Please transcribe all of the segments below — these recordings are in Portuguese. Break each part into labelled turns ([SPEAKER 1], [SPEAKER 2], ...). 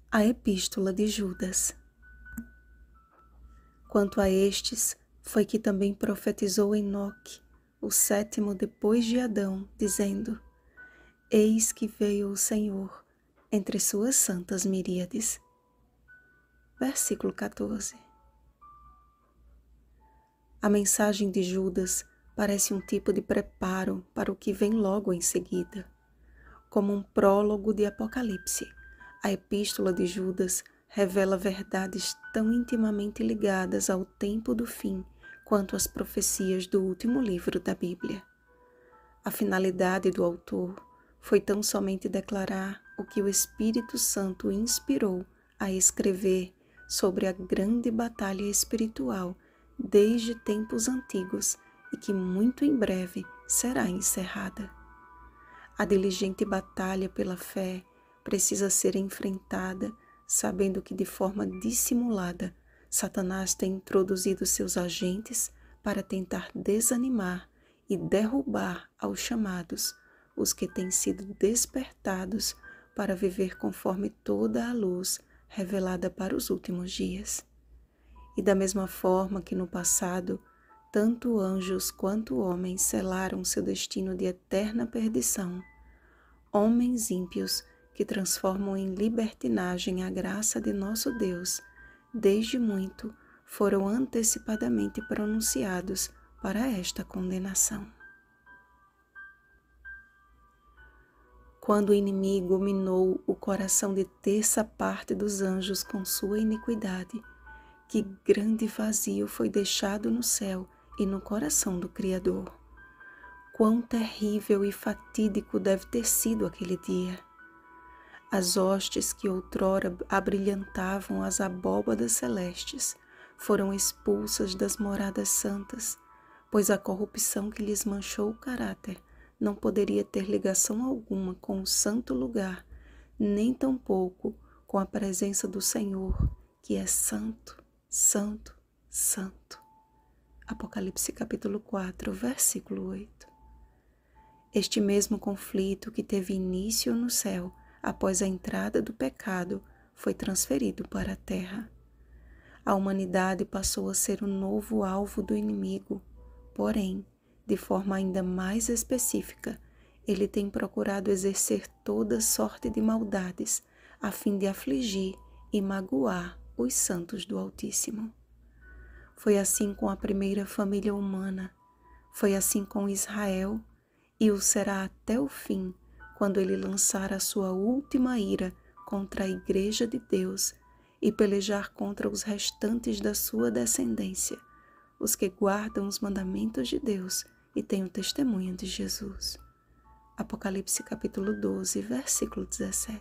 [SPEAKER 1] A Epístola de Judas. Quanto a estes, foi que também profetizou Enoque, o sétimo depois de Adão, dizendo: Eis que veio o Senhor entre suas santas miríades. Versículo 14. A mensagem de Judas parece um tipo de preparo para o que vem logo em seguida. Como um prólogo de Apocalipse, a Epístola de Judas revela verdades tão intimamente ligadas ao tempo do fim quanto as profecias do último livro da Bíblia. A finalidade do autor foi tão somente declarar o que o Espírito Santo inspirou a escrever sobre a grande batalha espiritual desde tempos antigos e que muito em breve será encerrada. A diligente batalha pela fé precisa ser enfrentada sabendo que de forma dissimulada Satanás tem introduzido seus agentes para tentar desanimar e derrubar aos chamados, os que têm sido despertados para viver conforme toda a luz revelada para os últimos dias. E da mesma forma que no passado, tanto anjos quanto homens selaram seu destino de eterna perdição, homens ímpios que transformam em libertinagem a graça de nosso Deus, desde muito foram antecipadamente pronunciados para esta condenação. Quando o inimigo minou o coração de terça parte dos anjos com sua iniquidade, que grande vazio foi deixado no céu e no coração do Criador. Quão terrível e fatídico deve ter sido aquele dia. As hostes que outrora abrilhantavam as abóbadas celestes foram expulsas das moradas santas, pois a corrupção que lhes manchou o caráter não poderia ter ligação alguma com o santo lugar, nem tampouco com a presença do Senhor, que é santo, santo, santo. Apocalipse capítulo 4, versículo 8. Este mesmo conflito que teve início no céu após a entrada do pecado foi transferido para a terra. A humanidade passou a ser o novo alvo do inimigo, porém, de forma ainda mais específica, ele tem procurado exercer toda sorte de maldades a fim de afligir e magoar os santos do Altíssimo. Foi assim com a primeira família humana, foi assim com Israel, e o será até o fim, quando ele lançar a sua última ira contra a Igreja de Deus e pelejar contra os restantes da sua descendência, os que guardam os mandamentos de Deus e têm o testemunho de Jesus. Apocalipse capítulo 12, versículo 17.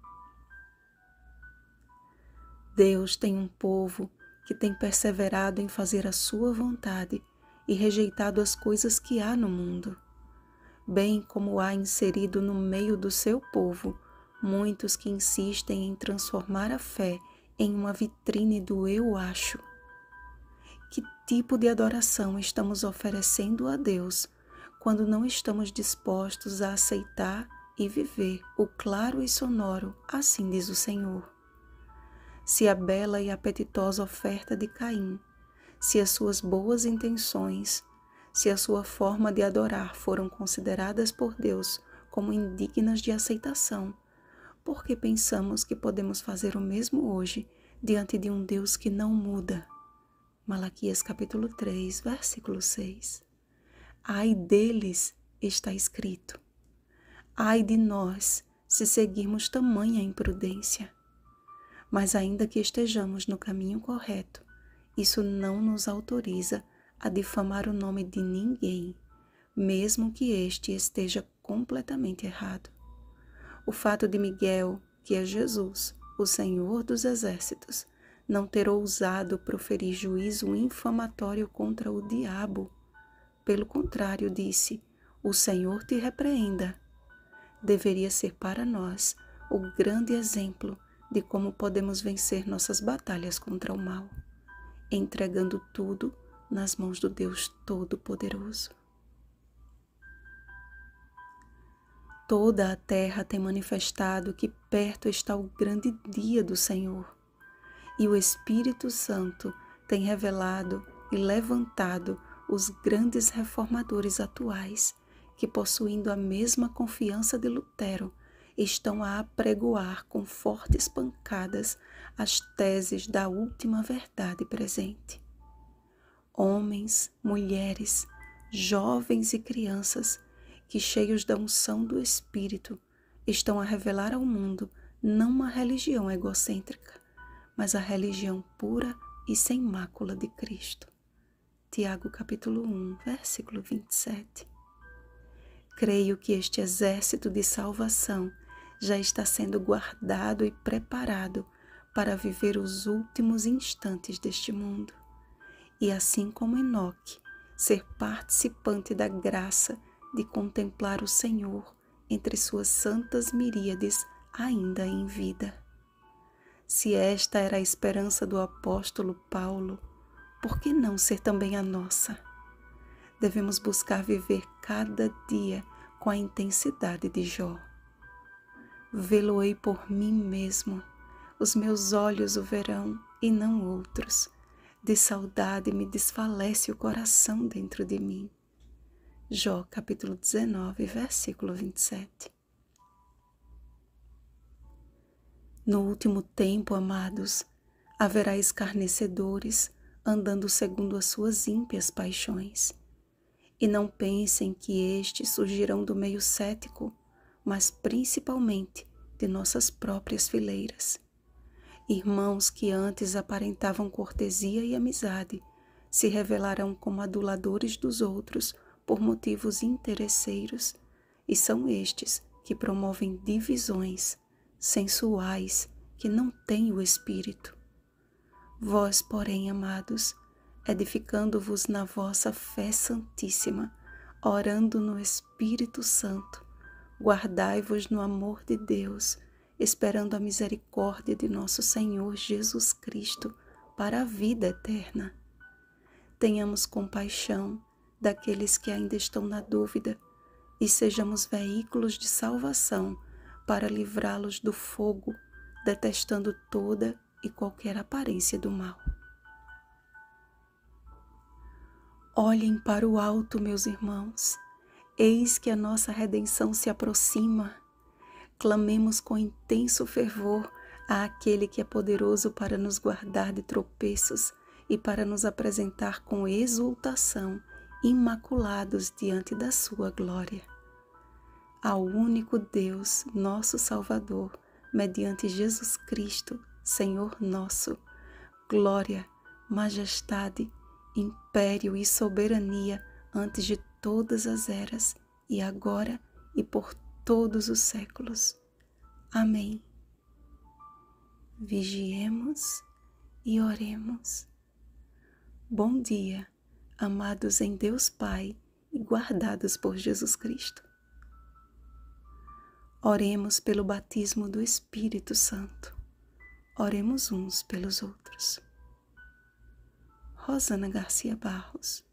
[SPEAKER 1] Deus tem um povo que tem perseverado em fazer a sua vontade e rejeitado as coisas que há no mundo, bem como há inserido no meio do seu povo muitos que insistem em transformar a fé em uma vitrine do eu acho. Que tipo de adoração estamos oferecendo a Deus quando não estamos dispostos a aceitar e viver o claro e sonoro, assim diz o Senhor? Se a bela e apetitosa oferta de Caim, se as suas boas intenções, se a sua forma de adorar foram consideradas por Deus como indignas de aceitação, por que pensamos que podemos fazer o mesmo hoje diante de um Deus que não muda? Malaquias capítulo 3, versículo 6. Ai deles, está escrito. Ai de nós, se seguirmos tamanha imprudência. Mas ainda que estejamos no caminho correto, isso não nos autoriza a difamar o nome de ninguém, mesmo que este esteja completamente errado. O fato de Miguel, que é Jesus, o Senhor dos Exércitos, não ter ousado proferir juízo infamatório contra o diabo. Pelo contrário, disse: o Senhor te repreenda. Deveria ser para nós o grande exemplo de como podemos vencer nossas batalhas contra o mal, entregando tudo nas mãos do Deus Todo-Poderoso. Toda a terra tem manifestado que perto está o grande dia do Senhor, e o Espírito Santo tem revelado e levantado os grandes reformadores atuais, que, possuindo a mesma confiança de Lutero, estão a apregoar com fortes pancadas as teses da última verdade presente. Homens, mulheres, jovens e crianças, que, cheios da unção do Espírito, estão a revelar ao mundo não uma religião egocêntrica, mas a religião pura e sem mácula de Cristo. Tiago capítulo 1, versículo 27. Creio que este exército de salvação já está sendo guardado e preparado para viver os últimos instantes deste mundo. E assim como Enoque, ser participante da graça de contemplar o Senhor entre suas santas miríades ainda em vida. Se esta era a esperança do apóstolo Paulo, por que não ser também a nossa? Devemos buscar viver cada dia com a intensidade de Jó. Vê-lo-ei por mim mesmo, os meus olhos o verão e não outros. De saudade me desfalece o coração dentro de mim. Jó capítulo 19, versículo 27. No último tempo, amados, haverá escarnecedores andando segundo as suas ímpias paixões. E não pensem que estes surgirão do meio cético, mas principalmente de nossas próprias fileiras. Irmãos que antes aparentavam cortesia e amizade, se revelarão como aduladores dos outros por motivos interesseiros, e são estes que promovem divisões sensuais que não têm o Espírito. Vós, porém, amados, edificando-vos na vossa fé santíssima, orando no Espírito Santo, guardai-vos no amor de Deus, esperando a misericórdia de nosso Senhor Jesus Cristo para a vida eterna. Tenhamos compaixão daqueles que ainda estão na dúvida e sejamos veículos de salvação para livrá-los do fogo, detestando toda e qualquer aparência do mal. Olhem para o alto, meus irmãos, eis que a nossa redenção se aproxima. Clamemos com intenso fervor àquele que é poderoso para nos guardar de tropeços e para nos apresentar com exultação, imaculados diante da sua glória. Ao único Deus, nosso Salvador, mediante Jesus Cristo, Senhor nosso, glória, majestade, império e soberania antes de todas as eras, e agora e por todos os séculos. Amém. Vigiemos e oremos. Bom dia, amados em Deus Pai e guardados por Jesus Cristo. Oremos pelo batismo do Espírito Santo. Oremos uns pelos outros. Rosana Garcia Barros.